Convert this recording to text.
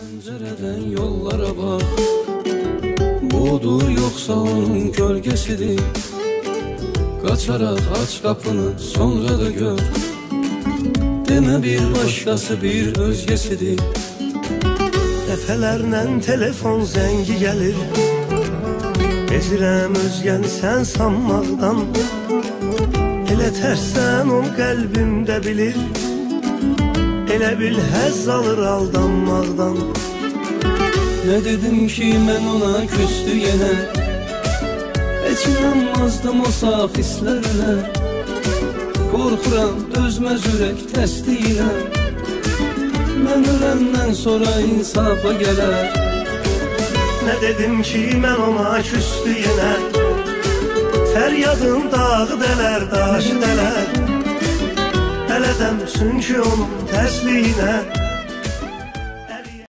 Pəncərədən yollara bax, budur yoxsa onun gölgəsidir. Qaçaraq aç qapını, sonra da gör, demə bir başqası bir özgəsidir. Dəfələrlə telefon zəngi gəlir, bezirəm özgəni sən sanmaqdan. Elə tərsən ol qəlbimdə bilir, elə bil həzz alır aldanmaqdan. Nə dedim ki mən ona küstü yenə, heç inanmazdım o saf hisslərlə. Qorxuram dözməz ürək təsdiqlə, mən öləndən sonra insafa gələr. Nə dedim ki mən ona küstü yenə, fəryadım dağı dələr, daşı dələr. Ələdəm çünki onun tərsliğinə,